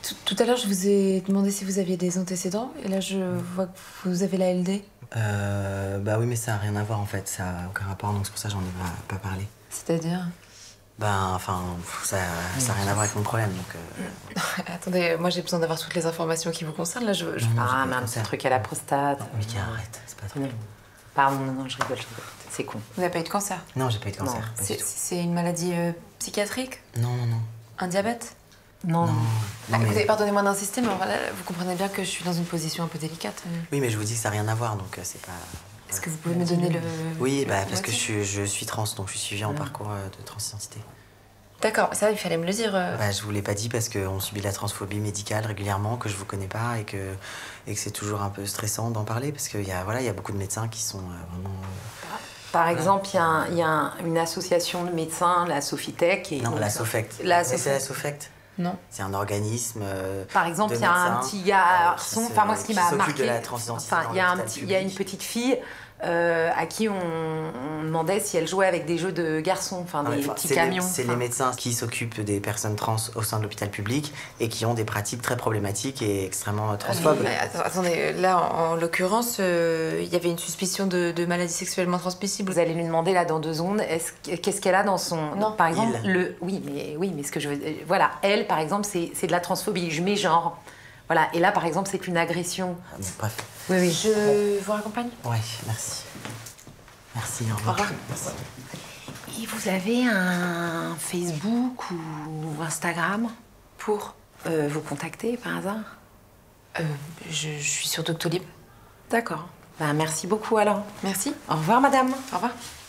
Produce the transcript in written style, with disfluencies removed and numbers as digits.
Tout à l'heure, je vous ai demandé si vous aviez des antécédents, et là, je vois que vous avez la LD. Bah oui, mais ça n'a rien à voir en fait, ça n'a aucun rapport, donc c'est pour ça que j'en ai pas parlé. C'est-à-dire? Ben, enfin, ça n'a rien à voir avec mon problème, donc... Attendez, moi j'ai besoin d'avoir toutes les informations qui vous concernent, là, je... Ah, mais un petit truc à la prostate. Mika, arrête, c'est pas trop. Non. Pardon, non, je rigole. C'est con. Vous n'avez pas eu de cancer? Non, j'ai pas eu de cancer, pas du tout. C'est une maladie psychiatrique? Non. Un diabète? Non. Écoutez, pardonnez-moi d'insister, mais voilà, vous comprenez bien que je suis dans une position un peu délicate. Oui, mais je vous dis que ça n'a rien à voir, donc c'est pas... Est-ce que vous pouvez me donner le... Oui, bah parce que je suis trans, donc je suis suivie en parcours de transidentité. D'accord, ça, il fallait me le dire. Bah, je vous l'ai pas dit parce qu'on subit de la transphobie médicale régulièrement, que je vous connais pas et que c'est toujours un peu stressant d'en parler parce qu'il y a beaucoup de médecins qui sont vraiment... Par exemple, il y a une association de médecins, la Sofitec. Et non, la Sofect. C'est la Sofect. Non. C'est un organisme. Par exemple, il y a un petit garçon. Enfin, moi, ce qui m'a marqué. De la transidentité. Enfin, il y a une petite fille à qui on demandait si elle jouait avec des jeux de garçons, enfin des petits camions. C'est les médecins qui s'occupent des personnes trans au sein de l'hôpital public et qui ont des pratiques très problématiques et extrêtrement transphobes. Attendez, là, en l'occurrence, il y avait une suspicion de maladie sexuellement transmissible. Vous allez lui demander là dans 2 secondes, qu'est-ce qu'elle a dans son... Non, par exemple, oui, mais ce que je veux... Voilà, elle, par exemple, c'est de la transphobie. Je mets genre... Voilà, et là, par exemple, c'est une agression. Bref. Oui. Je vous raccompagne? Ouais, merci. Merci, au revoir. Merci. Et vous avez un Facebook ou Instagram Pour vous contacter, par hasard? Je suis sur Doctolib. D'accord. Ben, merci beaucoup, alors. Merci. Au revoir, madame. Au revoir.